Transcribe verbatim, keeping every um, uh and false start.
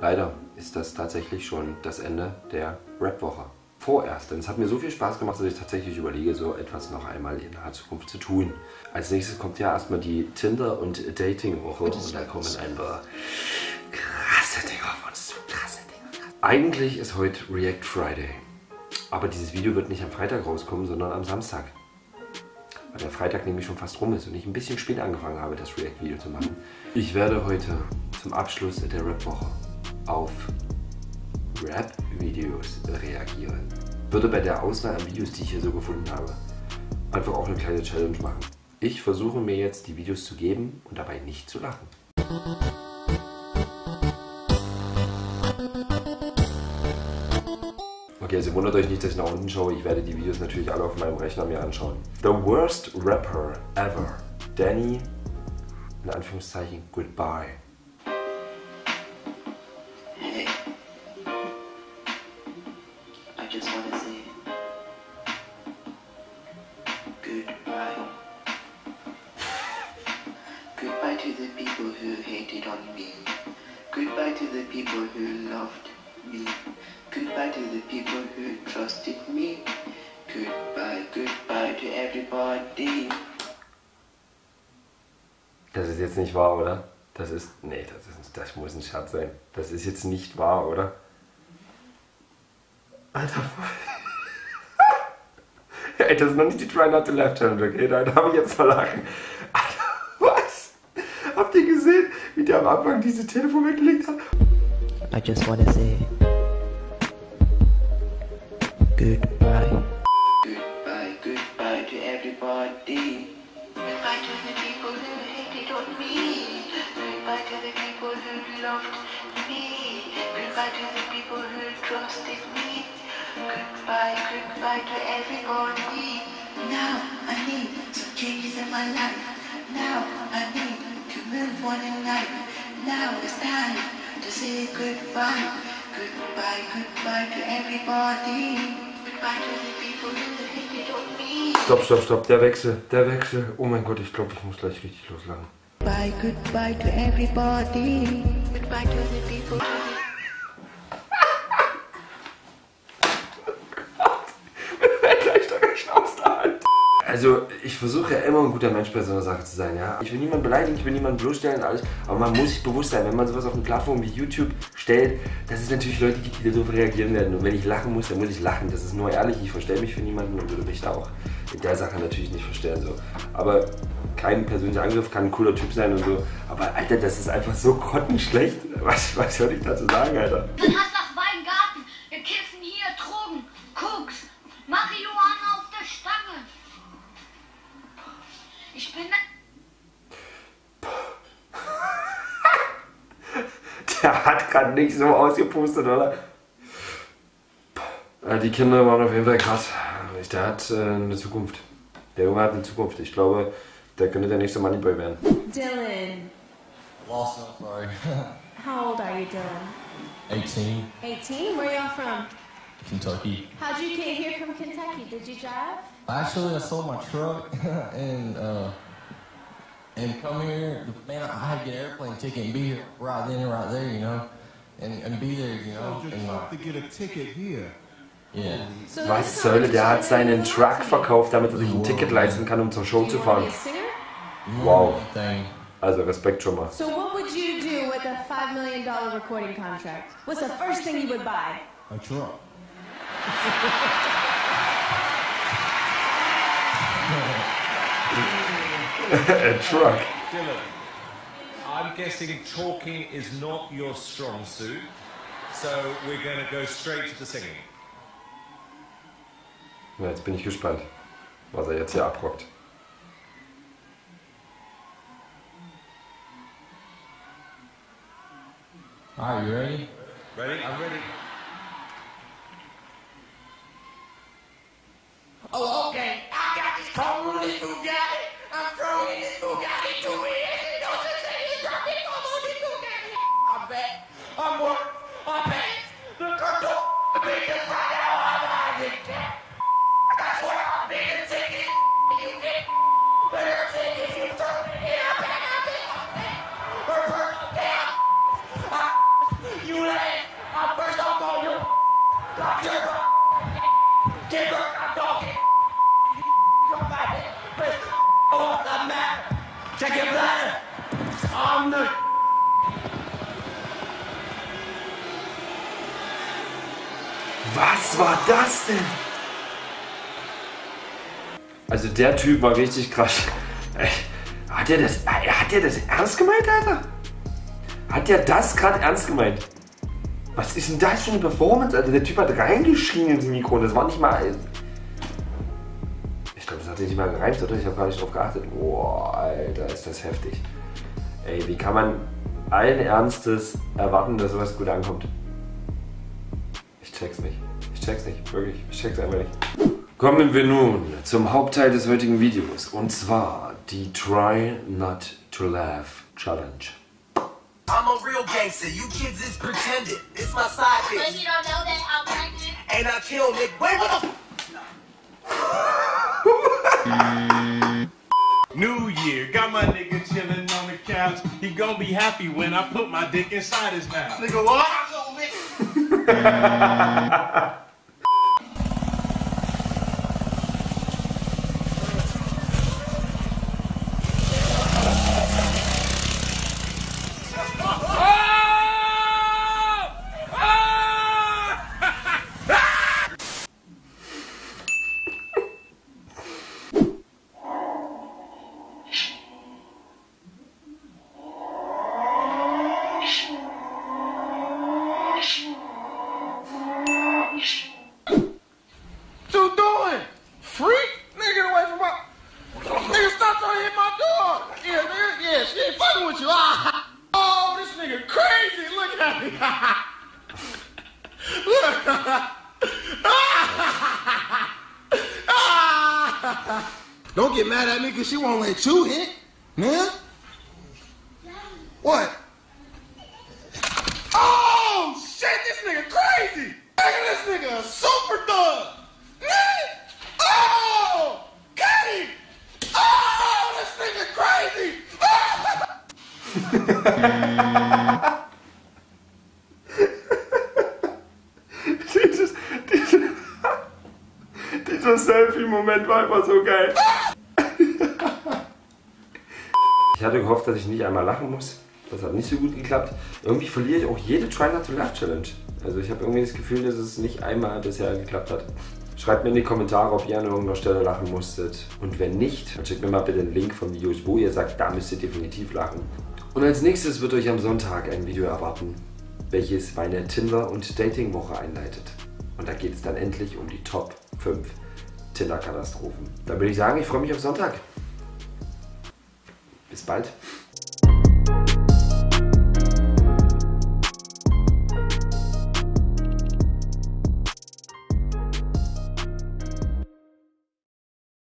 Leider ist das tatsächlich schon das Ende der Rap-Woche. Vorerst, denn es hat mir so viel Spaß gemacht, dass ich tatsächlich überlege, so etwas noch einmal in naher Zukunft zu tun. Als nächstes kommt ja erstmal die Tinder- und Dating-Woche und da kommen ein paar krasse Dinge auf uns zu. Krasse Dinge. Eigentlich ist heute React Friday, aber dieses Video wird nicht am Freitag rauskommen, sondern am Samstag. Weil der Freitag nämlich schon fast rum ist und ich ein bisschen spät angefangen habe, das React-Video zu machen. Ich werde heute zum Abschluss der Rap-Woche auf Rap-Videos reagieren. Würde bei der Auswahl an Videos, die ich hier so gefunden habe, einfach auch eine kleine Challenge machen. Ich versuche mir jetzt die Videos zu geben und dabei nicht zu lachen. Okay, also wundert euch nicht, dass ich nach unten schaue. Ich werde die Videos natürlich alle auf meinem Rechner mir anschauen. The worst rapper ever. Danny, in Anführungszeichen, goodbye. Hey, I just wanna say goodbye. Goodbye to the people who hated on me. Goodbye to the people who loved me. Goodbye to the people who trusted me. Goodbye, goodbye to everybody. Das ist jetzt nicht wahr, oder? Das ist... Nee, das, ist, das muss ein Scherz sein. Das ist jetzt nicht wahr, oder? Alter... Ey, das ist noch nicht die Try Not to Laugh Challenge, okay? Da darf ich jetzt mal lachen. Alter, was? Habt ihr gesehen, wie der am Anfang dieses Telefon weggelegt hat? I just wanna say goodbye. Goodbye, goodbye to everybody. Goodbye to the people who hated on me. Goodbye to the people who loved me. Goodbye to the people who trusted me. Goodbye, goodbye to everybody. Now I need some changes in my life. Now I need to move on in life. Now it's time to say goodbye. Goodbye, goodbye to everybody. Goodbye to the people who hated on me. Stopp, stopp, stopp, der Wechsel, der Wechsel. Oh mein Gott, ich glaube, ich muss gleich richtig loslachen. Goodbye, goodbye to everybody. Goodbye to the people who... Also ich versuche ja immer ein guter Mensch bei so einer Sache zu sein, ja. Ich will niemanden beleidigen, ich will niemanden bloßstellen, alles. Aber man muss sich bewusst sein, wenn man sowas auf eine Plattform wie YouTube stellt, dass es natürlich Leute gibt, die darauf reagieren werden. Und wenn ich lachen muss, dann muss ich lachen. Das ist nur ehrlich, ich verstelle mich für niemanden und würde mich da auch in der Sache natürlich nicht verstellen. So. Aber kein persönlicher Angriff, kann ein cooler Typ sein und so. Aber Alter, das ist einfach so grottenschlecht. Was, was soll ich dazu sagen, Alter? Dann hast das Weingarten. Wir kiffen hier Drogen, Koks, Marihuana auf der Stange. Ich bin... Der hat gerade nicht so ausgepustet, oder? Die Kinder waren auf jeden Fall krass. Der hat äh, eine Zukunft. Der Junge hat eine Zukunft. Ich glaube, der könnte der nächste Moneyboy werden. Dylan. Lost, I'm sorry. How old are you, Dylan? eighteen, eighteen? Where y'all from? Kentucky. How'd you get here from Kentucky? Did you drive? Actually, I sold my truck and uh, and come here. Man, I had to get an airplane ticket and be here right then and right there, you know, and, and be there, you know. Sold your And, truck uh, to get a ticket here. yeah. So Was this soll? Der hat competition seinen is Truck in verkauft, damit er sich ein Ticket leisten kann, um zur Show Do zu you wanna fahren. be a singer? Wow. Thing. Also Respekt schon mal. So what would you do with a five million dollar recording contract? What's the first thing you would buy? A truck. A truck. Dylan, I'm guessing talking is not your strong suit, so we're going to go straight to the singing. Ja, jetzt bin ich gespannt, was er jetzt hier abrockt. Alright, you ready? Ready? I'm ready. Oh, okay. I got this cold little Bugatti. I'm throwing this Bugatti to it. Don't you say it's dropping. Come on, this Bugatti. I'm back. I'm work. I'm back. Look, I'm doing the biggest right now. I'm out of it. That's what I'm being ticket. You get better ticket. You throw it in. I'm back. I'm back. I'm back. We're burning down. you land. I'm first up on you. Drop your timber. I'm talking. Come back there. Press off the map. Check your bladder. On the. Was war das denn? Also der Typ war richtig krass. Ey, hat der das, hat der das ernst gemeint, Alter? Hat der das gerade ernst gemeint? Was ist denn das für eine Performance, Alter? Der Typ hat reingeschrien ins Mikro. Das war nicht mal... Ich glaube, das hat sich nicht mal gereimt, oder? Ich habe gar nicht drauf geachtet. Boah, Alter, ist das heftig. Ey, wie kann man allen Ernstes erwarten, dass sowas gut ankommt? Ich check's nicht. Ich check's nicht, wirklich. Ich check's einfach nicht. Kommen wir nun zum Hauptteil des heutigen Videos. Und zwar die Try Not to Laugh Challenge. I'm a real gangster, you kids is pretending. It's my side But bitch. you don't know that I'm pregnant. And I kill Nick. Wait, what the New Year, got my nigga chilling on the couch. He gon' be happy when I put my dick inside his mouth. nigga what? What you doing? Freak? Nigga, get away from my... Nigga, stop trying to hit my dog. Yeah, nigga, yeah, she ain't fucking with you. Ah. Oh, this nigga crazy. Look at me. Look. Don't get mad at me because she won't let you hit, man. What? Oh, shit, this nigga crazy. Look at this nigga, a super thug. Oh! Got him! Oh! This nigga crazy! Dieses, diese, dieser Selfie-Moment war einfach so geil. Ich hatte gehofft, dass ich nicht einmal lachen muss. Das hat nicht so gut geklappt. Irgendwie verliere ich auch jede Try Not to Laugh Challenge. Also ich habe irgendwie das Gefühl, dass es nicht einmal bisher geklappt hat. Schreibt mir in die Kommentare, ob ihr an irgendeiner Stelle lachen musstet. Und wenn nicht, dann schickt mir mal bitte den Link von Videos, wo ihr sagt, da müsst ihr definitiv lachen. Und als nächstes wird euch am Sonntag ein Video erwarten, welches meine Tinder- und Dating-Woche einleitet. Und da geht es dann endlich um die Top fünf Tinder-Katastrophen. Dann würde ich sagen, ich freue mich auf Sonntag. Bis bald.